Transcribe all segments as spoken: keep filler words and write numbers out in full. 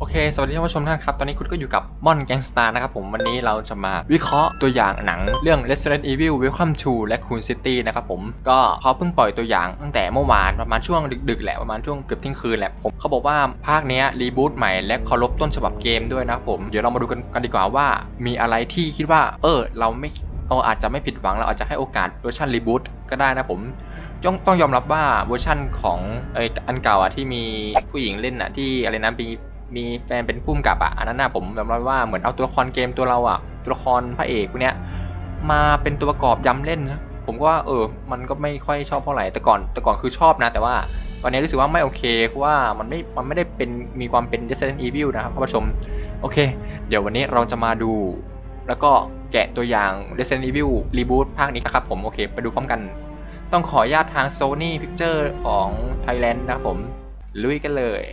โอเคสวัสดีท่านผู้ชมท่านครับตอนนี้คุณก็อยู่กับม่อนแก๊งสตาร์นะครับผมวันนี้เราจะมาวิเคราะห์ตัวอย่างหนังเรื่อง Resident Evil Welcome to Raccoon City นะครับผมก็เขาเพิ่งปล่อยตัวอย่างตั้งแต่เมื่อวานประมาณช่วงดึกๆแหละประมาณช่วงเกือบเที่ยงคืนแหละผมเขาบอกว่าภาคนี้รีบูตใหม่และเคารพต้นฉบับเกมด้วยนะครับผมเดี๋ยวเรามาดูกันกันดีกว่าว่ามีอะไรที่คิดว่าเออเราไม่เราอาจจะไม่ผิดหวังเราอาจจะให้โอกาสเวอร์ชันรีบูตก็ได้นะผมต้องต้องยอมรับว่าเวอร์ชั่นของไออันเก่าอ่ะที่มีผู้หญิงเล่นอ่ะที่อะไรนะมีมีแฟนเป็นผู้กำกับอ่ะอันนั้นน่ะผมยอมรับว่าเหมือนเอาตัวละครเกมตัวเราอ่ะตัวละครพระเอกพวกเนี้ยมาเป็นตัวประกอบย้ำเล่นนะผมก็ว่าเออมันก็ไม่ค่อยชอบเท่าไหร่แต่ก่อนแต่ก่อนคือชอบนะแต่ว่าตอนนี้รู้สึกว่าไม่โอเคเพราะว่ามันไม่มันไม่ได้เป็นมีความเป็น Resident Evil นะครับท่านผู้ชมโอเคเดี๋ยววันนี้เราจะมาดูแล้วก็แกะตัวอย่าง Resident Evil Reboot ภาคนี้นะครับผมโอเคไปดูพร้อมกันต้องขออนุญาตทาง Sony Picture ของ Thailand นะครับผมลุยกันเลย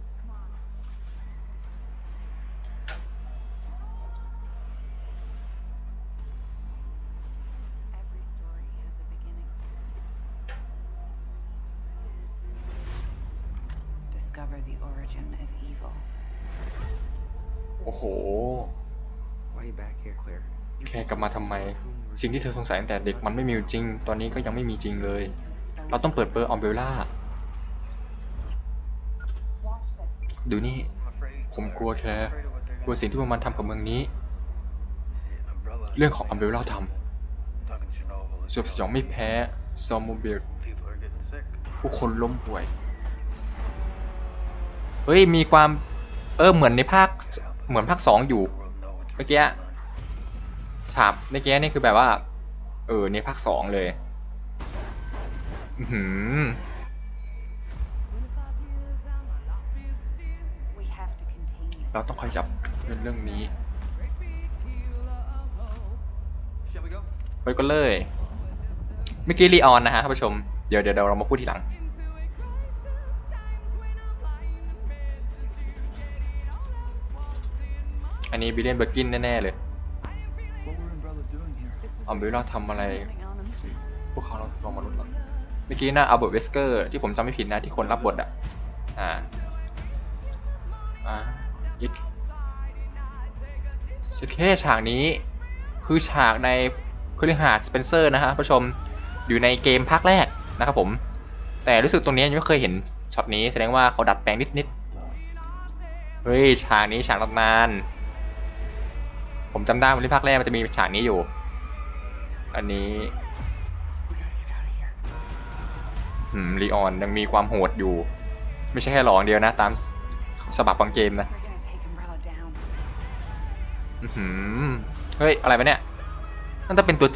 โอ้โหแค่กลับมาทำไมสิ่งที่เธอสงสัยตั้งแต่เด็กมันไม่มีจริงตอนนี้ก็ยังไม่มีจริงเลยเราต้องเปิดเบอร์ออมเบลล่าดูนี่ผมกลัวแค่กลัวสิ่งที่มันทำกับเมืองนี้เรื่องของออมเบลล่าทำสยบสยองไม่แพ้ซอมโมเบลผู้คนล้มป่วยเฮ้ยมีความเออเหมือนในภาคเหมือนภาคสองอยู่เมื่อกี้ฉากเมื่อกี้นี่คือแบบว่าเออในภาคสองเลยหืมเราต้องขยับเรื่องเรื่องนี้ไปก็เลยเมื่อกี้ลีออนนะฮะท่านผู้ชมเดี๋ยวเดี๋ยวเรามาพูดทีหลังอันนี้บิลเลียนเบอร์กินแน่ๆเลยออมเบลล่าทำอะไรพวกเขาเราลองมาลุ้นก่อนเมื่อกี้นะอัลเบิร์ตเวสเกอร์ที่ผมจำไม่ผิดนะที่คนรับบทอ่ะอ่าอ่ายิดเช็ดแค่ฉากนี้คือฉากในคฤหาสน์สเปนเซอร์นะฮะผู้ชมอยู่ในเกมภาคแรกนะครับผมแต่รู้สึกตรงนี้ยังไม่เคยเห็นช็อตนี้แสดงว่าเขาดัดแปลงนิดๆเฮ้ยฉากนี้ฉากตำนานผมจำได้วันที่ภาคแรกมันจะมีฉากนี้อยู่อันนี้หืมลีออนยังมีความโหดอยู่ไม่ใช่แค่หลองเดียวนะตามฉบับบางเกมนะหืมเฮ้ยอะไรวะเนี่ยนั่นจะเป็นตัว G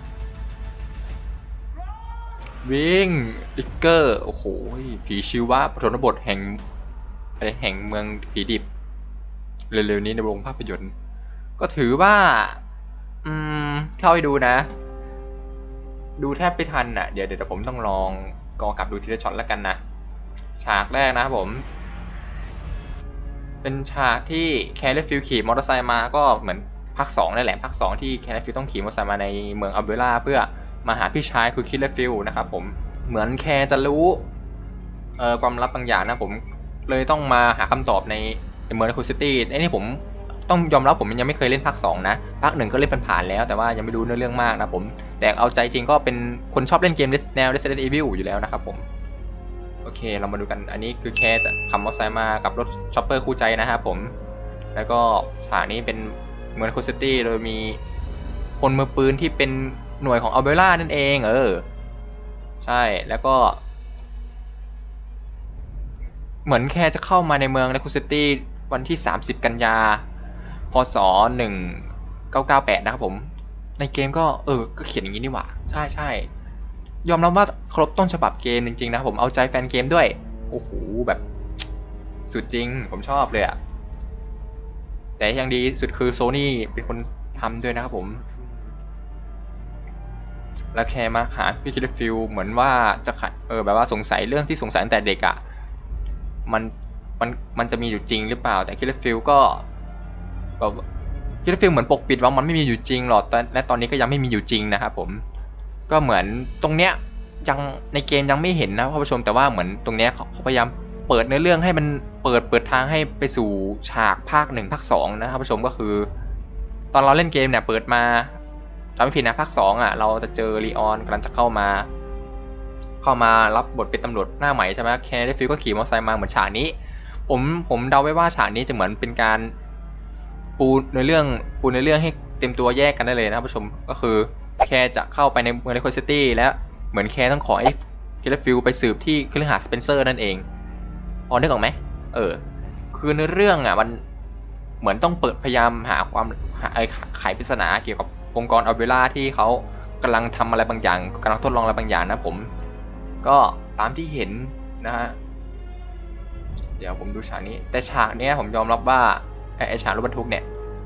วิ่งลิกเกอร์โอ้โหผีชิวะปฐมบทแห่งอะไรแห่งเมืองผีดิบเร็วๆนี้ในโรงภาพยนตร์ก็ถือว่าอืมเข้าไปดูนะดูแทบไม่ทันอ่ะเดี๋ยวเดี๋ยวผมต้องลองกอกลับดูทีละช็อตแล้วกันนะฉากแรกนะผมเป็นฉากที่แคลร์ฟิลขี่มอเตอร์ไซค์มาก็เหมือนภาคสองนั่นแหละภาคสองที่แคลร์ฟิลต้องขี่มอเตอร์ไซค์มาในเมืองอัลเบล่าเพื่อมาหาพี่ชายคือคิลเลอร์ฟิลนะครับผมเหมือนแคร์จะรู้เอ่อความลับบางอย่างนะผมเลยต้องมาหาคำตอบในเมืองคูซิตี้ไอ้นี่ผมต้องยอมรับผมยังไม่เคยเล่นภาคสองนะภาคหนึ่งก็เล่นผ่านๆแล้วแต่ว่ายังไม่รู้เนื้อเรื่องมากนะผมแต่เอาใจจริงก็เป็นคนชอบเล่นเกมแนว Resident Evil อยู่แล้วนะครับผมโอเคเรามาดูกันอันนี้คือแค่จะขับมอเตอร์ไซค์มากับรถช็อปเปอร์คู่ใจนะครับผมแล้วก็ฉากนี้เป็นเมืองคูซิตี้โดยมีคนมือปืนที่เป็นหน่วยของอัลเบล่านั่นเองเออใช่แล้วก็เหมือนแค่จะเข้ามาในเมืองคูซิตี้วันที่สามสิบกันยาพศหนึ่งเก้าเก้าแปดนะครับผมในเกมก็เออก็เขียนอย่างนี้นี่หว่าใช่ใช่ยอมรับว่าครบต้นฉบับเกมจริงๆนะผมเอาใจแฟนเกมด้วยโอ้โหแบบสุดจริงผมชอบเลยอะแต่ยังดีสุดคือ Sony เป็นคนทำด้วยนะครับผมแล้วแค่มาหาพี่คิลเลอร์ฟิลเหมือนว่าจะขัดเออแบบว่าสงสัยเรื่องที่สงสัยตั้งแต่เด็กอะมันมันมันจะมีอยู่จริงหรือเปล่าแต่คิลเลอร์ฟิลก็แบบคิลเลอร์ฟิลเหมือนปกปิดว่ามันไม่มีอยู่จริงหรอกและตอนนี้ก็ยังไม่มีอยู่จริงนะครับผมก็เหมือนตรงเนี้ยยังในเกมยังไม่เห็นนะท่านผู้ชมแต่ว่าเหมือนตรงเนี้ยเขาพยายามเปิดเนื้อเรื่องให้มันเปิดเปิดทางให้ไปสู่ฉากภาคหนึ่งภาคสองนะครับผู้ชมก็คือตอนเราเล่นเกมเนี่ยเปิดมาจำไม่ผิดนะภาคสองอ่ะเราจะเจอลีออนกำลังจะเข้ามาเข้ามารับบทเป็นตำรวจหน้าใหม่ใช่ไหมแคร์ฟิลก็ขี่มอเตอร์ไซค์มาเหมือนฉากนี้ผมผมเดาไว้ว่าฉากนี้จะเหมือนเป็นการปูในเรื่องปูในเรื่องให้เต็มตัวแยกกันได้เลยนะครับผู้ชมก็คือแคร์จะเข้าไปในเมืองเลโคซิตี้และเหมือนแคร์ต้องขอให้เคลฟิลไปสืบที่คฤหาสน์สเปนเซอร์นั่นเองพอนึกออกไหมเออคือในเรื่องอ่ะมันเหมือนต้องเปิดพยายามหาความหาไอ้ไขปริศนาเกี่ยวกับองค์กรอัลเวล่าที่เขากำลังทำอะไรบางอย่างกำลังทดลองอะไรบางอย่างนะผมก็ตามที่เห็นนะฮะเดี๋ยวผมดูฉากนี้แต่ฉากนี้ผมยอมรับว่าไอ้ไอ้ฉากรถบรรทุกเนี่ย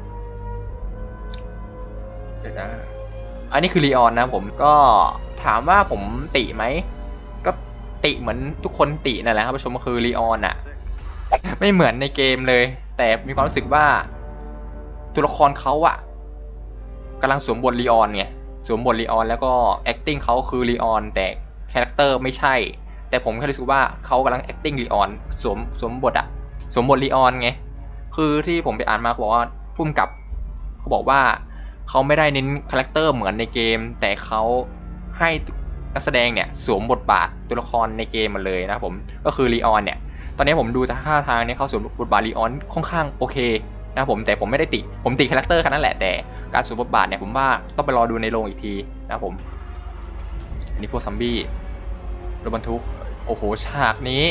เดี๋ยวนะอันนี้คือลีออนนะผมก็ถามว่าผมติไหมก็ติเหมือนทุกคนตินั่นแหละครับผู้ชมก็คือลีออนอะไม่เหมือนในเกมเลยแต่มีความรู้สึกว่าตัวละครเขาอะกำลังสวมบทลีออนไงสวมบทลีออนแล้วก็ acting เขาคือลีออนแต่คาแรคเตอร์ไม่ใช่แต่ผมแค่รู้สึกว่าเขากำลัง acting ลีออนสวมสวมบทอะสวมบทลีออนไงคือที่ผมไปอ่านมาเขาบอกว่าพุ่มกับเขาบอกว่าเขาไม่ได้เน้นคาแรคเตอร์เหมือนในเกมแต่เขาให้นักแสดงเนี่ยสวมบทบาทตัวละครในเกมมาเลยนะผมก็คือลีออนเนี่ยตอนนี้ผมดูจากท่าทางเนี่ยเขาสวมบทบาทลีออนค่อนข้างโอเคนะผมแต่ผมไม่ได้ติผมติคาแรคเตอร์แค่นั้นแหละแต่การสวมบทบาทเนี่ยผมว่าต้องไปรอดูในโรงอีกทีนะผมอันนี้พวกซัมบี้รถบรรทุกโอ้โหฉากนี้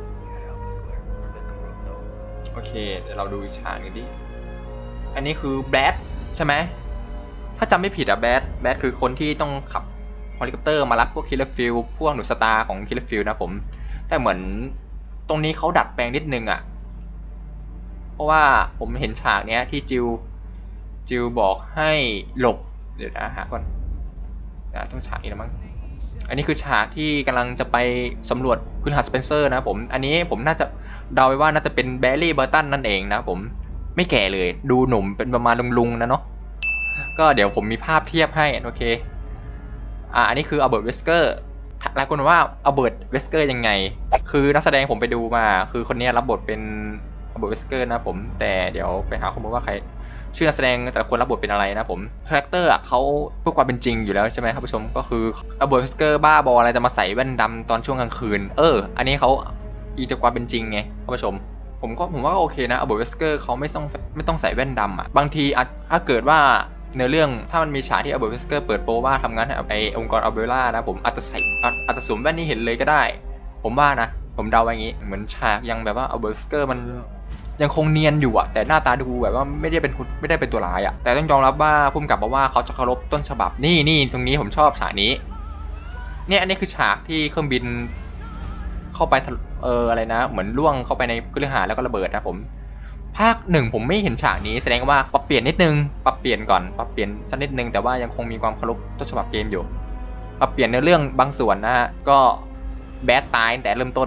โอเคเดี๋ยวเราดูอีกฉากนึงดิอันนี้คือแบทใช่ไหมถ้าจำไม่ผิดอะแบทแบทคือคนที่ต้องขับเฮลิคอปเตอร์มารับพวกคิลเลอร์ฟิลพวกหนูสตาร์ของคิลเลอร์ฟิลนะผมแต่เหมือนตรงนี้เขาดัดแปลงนิดนึงอะเพราะว่าผมเห็นฉากเนี้ยที่จิวจิวบอกให้หลบเดี๋ยวนะหาก่อนนะต้องฉากนี้นะมั้งอันนี้คือฉากที่กำลังจะไปสำรวจคฤหาสน์สเปนเซอร์นะผมอันนี้ผมน่าจะเดาไว้ว่าน่าจะเป็นแบร์รี่เบอร์ตันนั่นเองนะผมไม่แก่เลยดูหนุ่มเป็นประมาณลุงๆนะเนาะก็เดี๋ยวผมมีภาพเทียบให้โอเคอ่าอันนี้คืออัลเบิร์ตเวสเกอร์หลายคนว่าอัลเบิร์ตเวสเกอร์ยังไงคือนักแสดงผมไปดูมาคือคนนี้รับบทเป็นอัลเบิร์ตเวสเกอร์นะผมแต่เดี๋ยวไปหาข้อมูลว่าใครชื่อนักแสดงแต่ละคนรับบทเป็นอะไรนะผมคาแรคเตอร์อ่ะเขาเพื่อความเป็นจริงอยู่แล้วใช่ไหมครับผู้ชมก็คืออัลเบิร์ตเวสเกอร์บ้าบออะไรจะมาใส่แว่นดำตอนช่วงกลางคืนเอออันนี้เขาอีจากความเป็นจริงไงครับผู้ชมผมก็ผมว่าโอเคนะอัลเบิร์ตเวสเกอร์เขาไม่ต้องไม่ต้องใส่แว่นดำอ่ะบางทีถ้าเกิดว่าในเรื่องถ้ามันมีฉากที่อัลเบิร์ตเวสเกอร์เปิดโปว่าทำงานในองค์กรอัลเบร่านะผมอาจจะใส่อาจจะสวมแว่นนี้เห็นเลยก็ได้ผมว่านะผมเดาไว้อย่างนี้เหมือนฉากยังแบบว่าอัลเบิร์ตเวสเกอร์มันยังคงเนียนอยู่อะแต่หน้าตาดูแบบว่าไม่ได้เป็นไม่ได้เป็นตัวร้ายอะแต่ต้องยอมรับว่าพุ่มกับบอกว่าเขาจะเคารพต้นฉบับนี่นี่ตรงนี้ผมชอบฉากนี้เนี่ยอันนี้คือฉากที่เครื่องบินเข้าไปเอออะไรนะเหมือนล่วงเข้าไปในคฤหาสน์แล้วก็ระเบิดนะผมภาคหนึ่งผมไม่เห็นฉากนี้แสดงว่าปรับเปลี่ยนนิดนึงปรับเปลี่ยนก่อนปรับเปลี่ยนสักนิดนึงแต่ว่ายังคงมีความเคารพต้นฉบับเกมอยู่ปรับเปลี่ยนในเรื่องบางส่วนนะฮะก็แบดตายแต่เริ่มต้น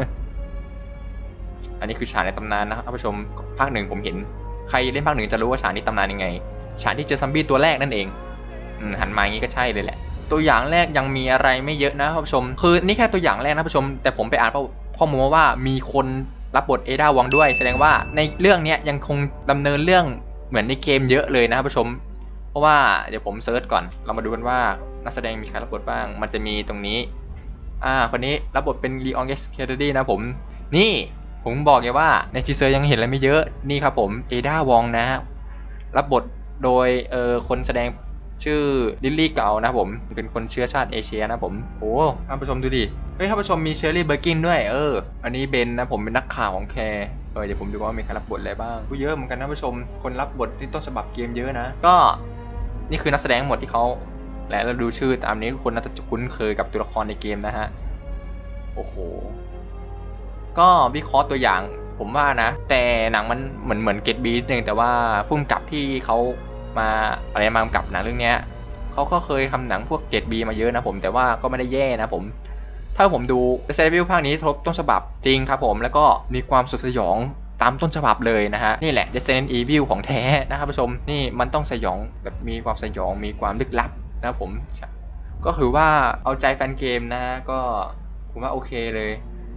อันนี้คือฉากในตำนานนะครับท่านผู้ชมภาคหนึ่งผมเห็นใครเล่นภาคหนึ่งจะรู้ว่าฉากนี้ตำนานยังไงฉากที่เจอซัมบี้ตัวแรกนั่นเองหันมาอย่างนี้ก็ใช่เลยแหละตัวอย่างแรกยังมีอะไรไม่เยอะนะท่านผู้ชมคือนี่แค่ตัวอย่างแรกนะท่านผู้ชมแต่ผมไปอ่านข้อมูลว่ามีคนรับบทเอดาวองด้วยแสดงว่าในเรื่องนี้ยังคงดำเนินเรื่องเหมือนในเกมเยอะเลยนะท่านผู้ชมเพราะว่าเดี๋ยวผมเซิร์ชก่อนเรามาดูกันว่านักแสดงมีใครรับบทบ้างมันจะมีตรงนี้อ่าคนนี้รับบทเป็นลีออนเกสเคเดดี้นะผมนี่ผมบอกไงว่าในทีเซอร์ยังเห็นอะไรไม่เยอะนี่ครับผมเอดาวองนะรับบทโดยเอ่อคนแสดงชื่อลิลลี่เกานะผมเป็นคนเชื้อชาติเอเชียนะผมโอ้ท่านผู้ชมดูดิเฮ้ยท่านผู้ชมมีเชอร์รี่เบอร์กินด้วยเอออันนี้เบนนะผมเป็นนักข่าวของแคร์เออเดี๋ยวผมดูว่ามีใครรับบทอะไรบ้างเยอะเหมือนกันท่านผู้ชมคนรับบทที่ต้นฉบับเกมเยอะนะก็นี่คือนักแสดงหมดที่เขาและเราดูชื่อตามนี้ทุกคนน่าจะคุ้นเคยกับตัวละครในเกมนะฮะโอ้โหก็วิเคราะห์ตัวอย่างผมว่านะแต่หนังมันเหมือนเหมือนเกตบีนิดนึงแต่ว่าพุ่มกับที่เขามาอะไรมากำกับหนังเรื่องนี้เขาก็เคยทำหนังพวกเกตบีมาเยอะนะผมแต่ว่าก็ไม่ได้แย่นะผมถ้าผมดู Resident Evil ภาคนี้ทบต้นฉบับจริงครับผมแล้วก็มีความสยองตามต้นฉบับเลยนะฮะนี่แหละ Resident Evil ของแท้นะครับผู้ชมนี่มันต้องสยองแบบมีความสยองมีความลึกลับนะผมก็คือว่าเอาใจแฟนเกมนะก็ผมว่าโอเคเลย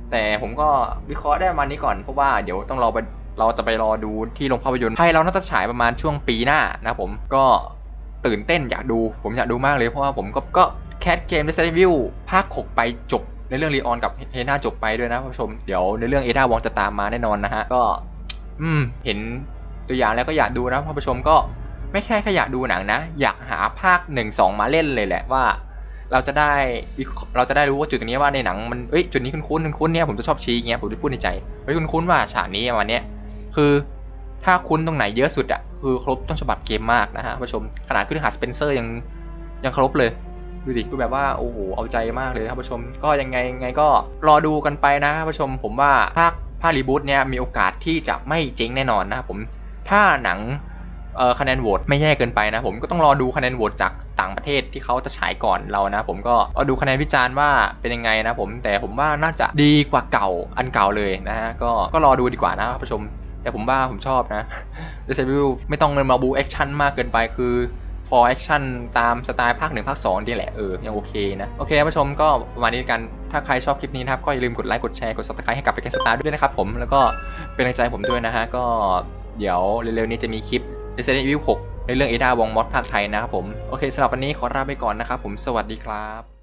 แต่ผมก็วิเคราะห์ได้ประมาณนี้ก่อนเพราะว่าเดี๋ยวต้องรอไปเราจะไปรอดูที่โรงภาพยนตร์ไทยเราน่าจะฉายประมาณช่วงปีหน้านะผมก็ตื่นเต้นอยากดูผมอยากดูมากเลยเพราะว่าผมก็ก็แคสเกม Resident Evil ภาคหกไปจบในเรื่องรีออนกับเฮน่าจบไปด้วยนะผู้ชมเดี๋ยวในเรื่องเอดาวองจะตามมาแน่นอนนะฮะก็อืมเห็นตัวอย่างแล้วก็อยากดูนะผู้ชมก็ไม่แค่แค่อยากดูหนังนะอยากหาภาคหนึ่งสองมาเล่นเลยแหละว่าเราจะได้เราจะได้รู้ว่าจุดตรงนี้ว่าในหนังมันเอ้ยจุดนี้คุ้นๆคุ้นๆเนี่ยผมจะชอบชี้อย่างเงี้ยผมจะพูดในใจเฮ้ยคุ้นๆว่าฉากนี้วันเนี้ยคือถ้าคุ้นตรงไหนเยอะสุดอะคือครบต้นฉบับเกมมากนะฮะผู้ชมขนาดขึ้นหาสเปนเซอร์ยังยังครบเลยดูดิคือแบบว่าโอ้โหเอาใจมากเลยครับผู้ชมก็ยังไงไงก็รอดูกันไปนะผู้ชมผมว่าภาคภาครีบูทเนี่ยมีโอกาสที่จะไม่เจ๊งแน่นอนนะครับผมถ้าหนังเอ่อคะแนนโหวตไม่แย่เกินไปนะผมก็ต้องรอดูคะแนนโหวตจากต่างประเทศที่เขาจะฉายก่อนเรานะผมก็รอดูคะแนนวิจารณ์ว่าเป็นยังไงนะผมแต่ผมว่าน่าจะดีกว่าเก่าอันเก่าเลยนะฮะก็ก็รอดูดีกว่านะผู้ชมแต่ผมว่าผมชอบนะ Resident Evil ไม่ต้องเงินมาบูแอคชั่นมากเกินไปคือพอแอคชั่นตามสไตล์ภาคหนึ่งภาคสองนี่แหละเออยังโอเคนะโอเคผู้ชมก็ประมาณนี้กันถ้าใครชอบคลิปนี้นะครับก็อย่าลืมกดไลค์กดแชร์กด ซับสไครบ์ ให้กับเป็นแกนสตาร์ด้วยนะครับผมแล้วก็เป็นกำลังใจผมด้วยนะฮะก็เดี๋ยวเร็วๆนี้จะมีคลิป Resident Evil หกในเรื่องเอดาวองมอดภาคไทยนะครับผมโอเคสำหรับวันนี้ขอลาไปก่อนนะครับผมสวัสดีครับ